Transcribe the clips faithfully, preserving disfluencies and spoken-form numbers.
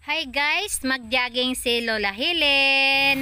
Hi guys, mag-jogging si Lola Helen.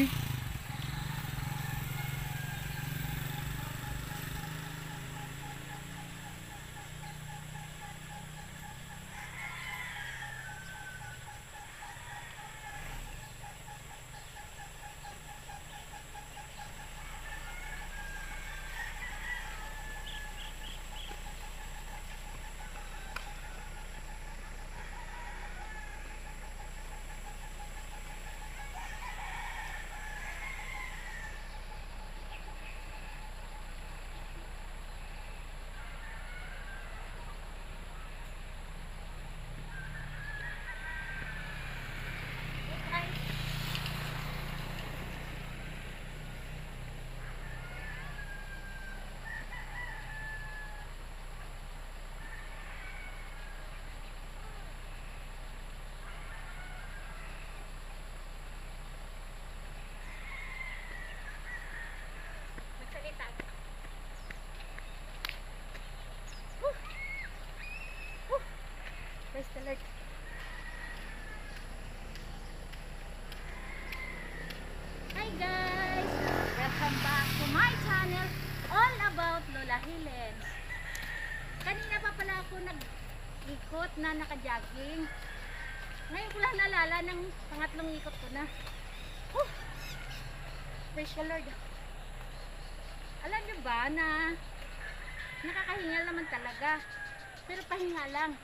Magsalita. Woo! Woo! Praise the Lord. Hi guys! Welcome back to my channel, all about Lola Helen. Kanina pa pala ako nag-ikot na naka-jogging. Ngayon ko lang nalala ng pangatlong ikot ko na. Woo! Praise the Lord. Alam niyo ba na nakakahingal naman talaga, pero pahinga lang.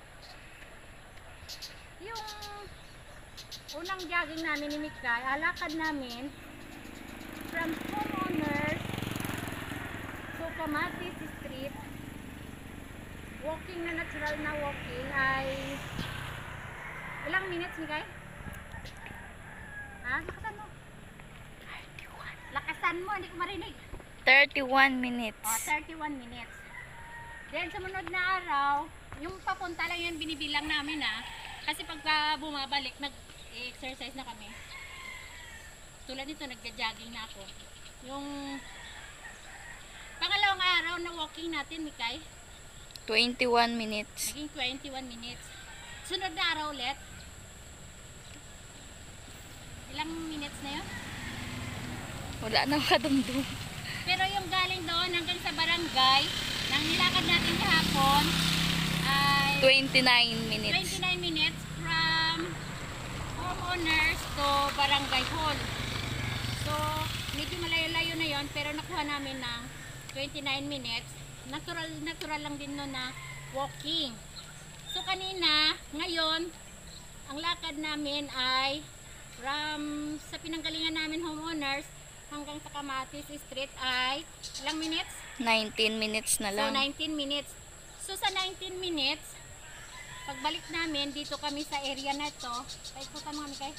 Yung unang jogging namin ni Mikay, alakad namin from homeowners to Kamatis Street, walking na natural na walking ay ilang minutes, Mikay? Ha? Lakasan mo. Lakasan mo, hindi ko marinig. thirty-one minutes. Oh, thirty-one minutes. Then, sumunod na araw, yung papunta lang yan binibilang namin ha. Kasi pagka bumabalik, nag-exercise na kami. Tulad nito, nagja-jogging na ako. Yung pangalawang araw na walking natin, Mikay, twenty-one minutes. naging twenty-one minutes. Sunod na araw ulit. Ilang minutes na yun? Wala nang kadumdum. Pero yung galing doon hanggang sa barangay, nang nilakad natin kahapon, ay twenty-nine minutes. twenty-nine minutes from homeowners to barangay hall. So, medyo malayo-layo na yon, pero nakuha namin ng twenty-nine minutes. Natural, natural lang din nun na walking. So, kanina, ngayon, ang lakad namin ay from sa pinanggalingan namin homeowners hanggang sa Kamatis Street ay ilang minutes? nineteen minutes na So, lang. nineteen minutes. So, sa nineteen minutes, pagbalik namin, dito kami sa area na ito. Ay, ikutan mo kami kay.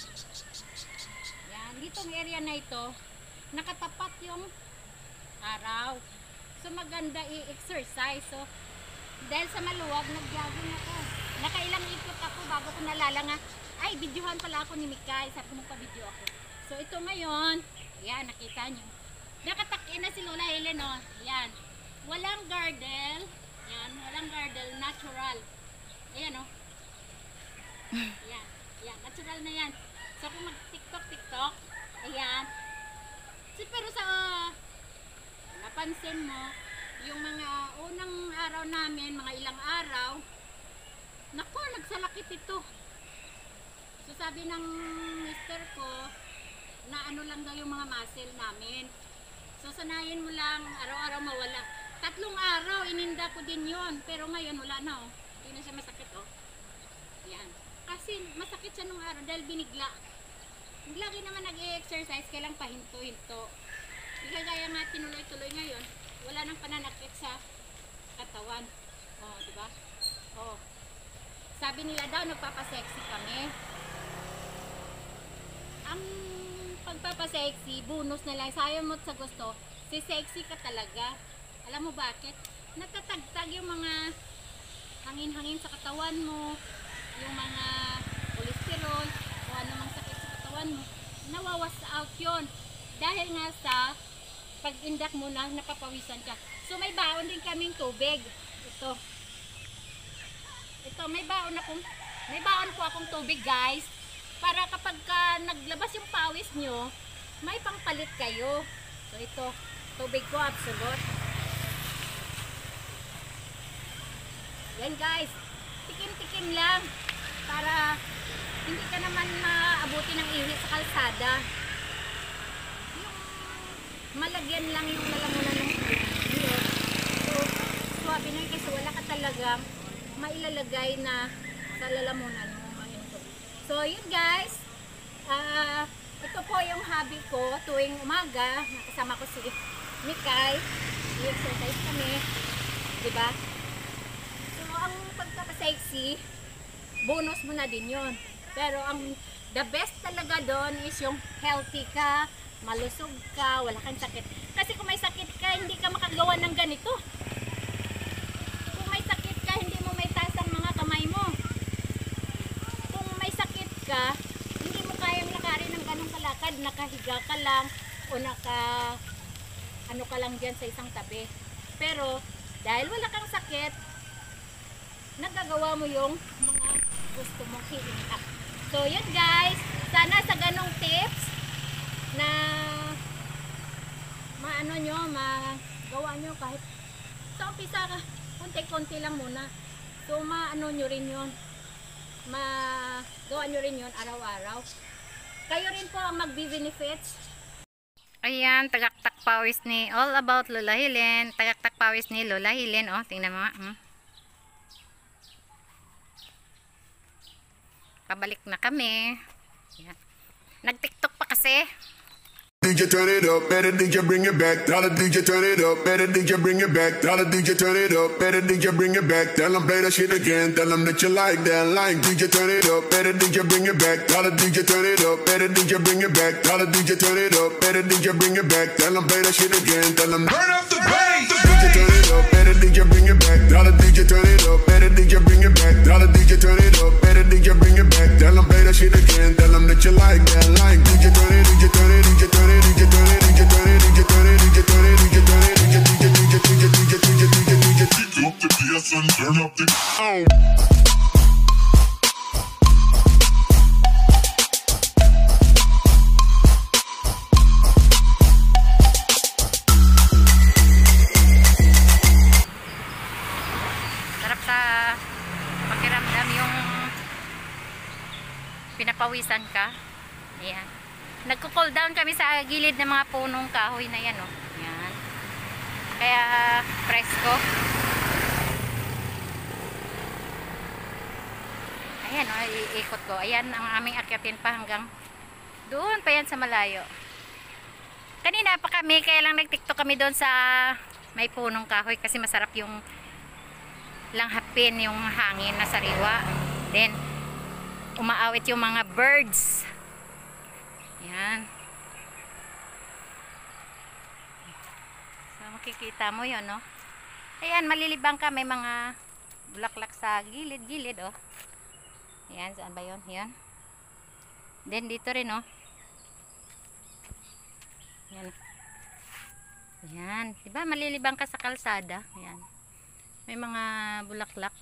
Yan, ditong area na ito, nakatapat yung araw. So, maganda i-exercise. So, dahil sa maluwag, nag-jogging ako. Nakailang ikot ako bago ko nalala nga, ay, videohan pala ako ni Mikay. Sabi ko magpa-video ako. So, ito ngayon, yan, nakita nyo. Nakatakin na si Lola Helen, oh. Yan. Walang girdle. Yan, walang girdle. Natural. Ayan, oh. Yan. Yan, natural na yan. So, kung mag-tiktok, tiktok, ayan. So, pero sa, uh, napansin mo, yung mga unang araw namin, mga ilang araw, naku, nagsalakit ito. So, sabi ng mister ko, na ano lang daw yung mga muscle namin. So, sanayin mo lang, araw-araw mawala. Tatlong araw, ininda ko din yun. Pero ngayon, wala na, oh. Hindi na siya masakit, oh. Yan. Kasi, masakit siya nung araw dahil binigla. Lagi naman nag-i-exercise, kailang pahinto-hinto. Hindi kaya nga tinuloy-tuloy ngayon, wala nang pananakit sa katawan. Oh, di ba? Oh. Sabi nila daw, nagpapasexy kami. Ang pagpapasexy, bonus na lang. Sayo mo sa gusto, si sexy ka talaga. Alam mo bakit? Natatagtag yung mga hangin-hangin sa katawan mo, yung mga cholesterol, o ano mang sakit sa katawan mo, nawawas out yun. Dahil nga sa pag-indak mo na, napapawisan ka. So may baon din kaming tubig. Ito. Ito, may baon akong, may baon po akong tubig, guys. para kapag ka naglabas yung pawis nyo, may pangpalit kayo. So ito, tubig ko absolute. Yan guys, tikim-tikim lang para hindi ka naman maabuti ng ihi sa kalsada. Yung malagyan lang yung lalamunan ng iyo. So, swabe na yun kasi wala ka talagang mailalagay na sa lalamunan mo. So, yun guys. Ah... Uh, ito po yung hobby ko tuwing umaga. Nakasama ko si Mikay. I-exercise kami. Diba? So, ang pagkakasexy, bonus mo na din yun. Pero ang the best talaga doon is yung healthy ka, malusog ka, wala kang sakit. Kasi kung may sakit ka, hindi ka makagawa ng ganito. Kung may sakit ka, hindi mo may taas ang mga kamay mo. Kung may sakit ka, hindi mo kayang lakarin ng ganong kalakad, nakahiga ka lang o naka ano ka lang dyan sa isang tabi. Pero dahil wala kang sakit, nagagawa mo yung mga gusto mong hihinga. So yun guys, sana sa ganong tips na maano nyo, magawa nyo kahit sa umpisa ka, konti-konti lang muna. So maano nyo rin yun, magawa nyo rin yun araw-araw. Kayo rin po ang magbi-benefits. Ayan, tagaktak pawis ni All About Lola Helen. Tagaktak pawis ni Lola Helen. Oh, tingnan mo. Hmm. Pabalik na kami. Ayan. Nag-tiktok pa kasi. D J turn it up, better D J bring it back. Tell the D J turn it up, better D J bring it back. Tell the D J turn it up, better D J bring it back. Tell them play that shit again. Tell them that you like that line. D J turn it up, better D J bring it back. Tell the D J turn it up, better D J bring it back. Tell the D J turn it up, better D J bring it back. Tell them play that shit again. Tell them turn up the bass. D J turn it up, better D J bring it back. Tell the D J turn it up, better D J bring it back. Tell the D J turn it up, better D J bring it back. Tell them play that shit again. Tell them that you like that line. D J turn it, D J turn it, D J turn it, D J turn it. Turn up the oh. Sarap sa pakiramdam yung pinapawisan ka. Ayan. Nagko-cool down kami sa gilid ng mga punong kahoy na yan, oh. Ayan. Kaya presko. Ayan, oh, iikot ko. Ayan ang aming akyatin pa hanggang doon pa yan sa malayo. Kanina pa kami, kaya lang nagtiktok kami doon sa may punong kahoy kasi masarap yung langhapin, yung hangin na sariwa. Then, umaawit yung mga birds. Ayan. So, makikita mo yun, no? Ayan, malilibang ka. May mga bulaklak sa gilid-gilid, oh. Ayan, saan ba yun? Ayan. Then, dito rin, oh. Ayan. Ayan. Diba, malilibang ka sa kalsada. Ayan. May mga bulaklak.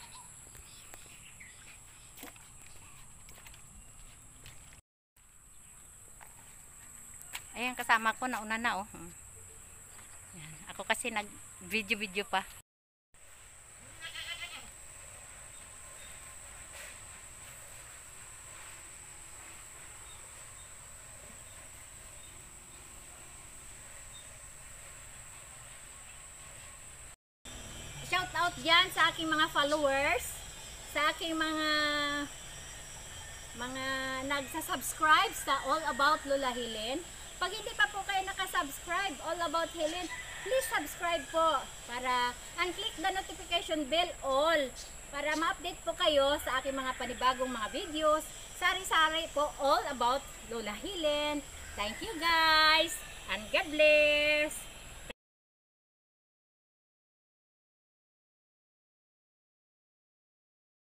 Ayan, kasama ko, nauna na, oh. Ayan. Ako kasi nag-video-video pa. Shout out dyan sa aking mga followers, sa aking mga mga nagsa-subscribe sa All About Lola Helen. Pag hindi pa po kayo nakasubscribe, All About Helen, please subscribe po para and click the notification bell all para ma-update po kayo sa aking mga panibagong mga videos. Sari-sari po All About Lola Helen. Thank you guys and God bless!